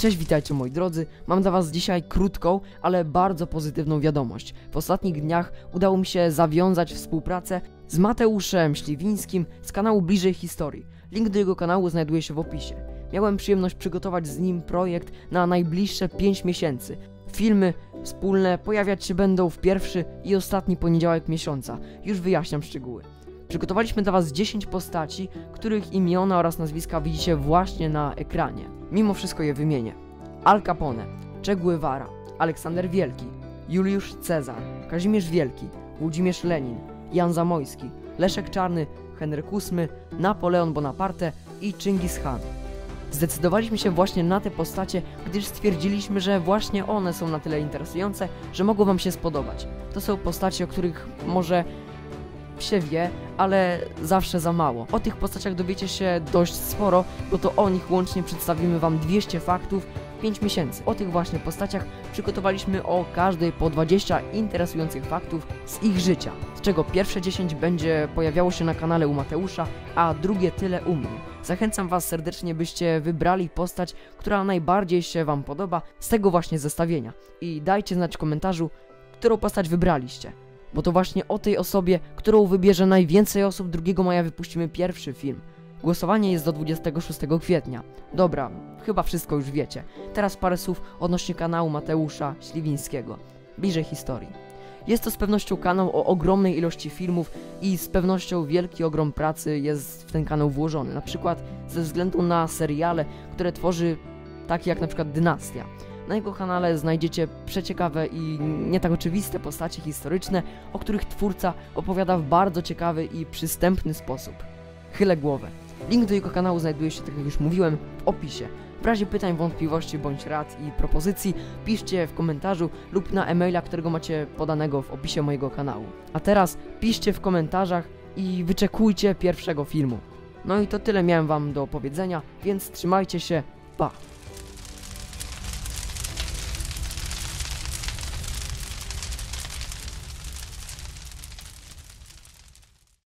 Cześć, witajcie moi drodzy, mam dla was dzisiaj krótką, ale bardzo pozytywną wiadomość. W ostatnich dniach udało mi się zawiązać współpracę z Mateuszem Śliwińskim z kanału Bliżej Historii. Link do jego kanału znajduje się w opisie. Miałem przyjemność przygotować z nim projekt na najbliższe 5 miesięcy. Filmy wspólne pojawiać się będą w pierwszy i ostatni poniedziałek miesiąca. Już wyjaśniam szczegóły. Przygotowaliśmy dla was 10 postaci, których imiona oraz nazwiska widzicie właśnie na ekranie. Mimo wszystko je wymienię. Al Capone, Che Guevara, Aleksander Wielki, Juliusz Cezar, Kazimierz Wielki, Włodzimierz Lenin, Jan Zamojski, Leszek Czarny, Henryk VIII, Napoleon Bonaparte i Chingis Khan. Zdecydowaliśmy się właśnie na te postacie, gdyż stwierdziliśmy, że właśnie one są na tyle interesujące, że mogą wam się spodobać. To są postacie, o których może się wie, ale zawsze za mało. O tych postaciach dowiecie się dość sporo, bo to o nich łącznie przedstawimy wam 200 faktów w 5 miesięcy. O tych właśnie postaciach przygotowaliśmy o każdej po 20 interesujących faktów z ich życia, z czego pierwsze 10 będzie pojawiało się na kanale u Mateusza, a drugie tyle u mnie. Zachęcam was serdecznie, byście wybrali postać, która najbardziej się wam podoba z tego właśnie zestawienia i dajcie znać w komentarzu, którą postać wybraliście. Bo to właśnie o tej osobie, którą wybierze najwięcej osób, 2 maja wypuścimy pierwszy film. Głosowanie jest do 26 kwietnia. Dobra, chyba wszystko już wiecie. Teraz parę słów odnośnie kanału Mateusza Śliwińskiego. Bliżej Historii. Jest to z pewnością kanał o ogromnej ilości filmów i z pewnością wielki ogrom pracy jest w ten kanał włożony. Na przykład ze względu na seriale, które tworzy, takie jak na przykład Dynastia. Na jego kanale znajdziecie przeciekawe i nie tak oczywiste postacie historyczne, o których twórca opowiada w bardzo ciekawy i przystępny sposób. Chylę głowę. Link do jego kanału znajduje się, tak jak już mówiłem, w opisie. W razie pytań, wątpliwości bądź rad i propozycji piszcie w komentarzu lub na e-maila, którego macie podanego w opisie mojego kanału. A teraz piszcie w komentarzach i wyczekujcie pierwszego filmu. No i to tyle miałem wam do powiedzenia, więc trzymajcie się, pa!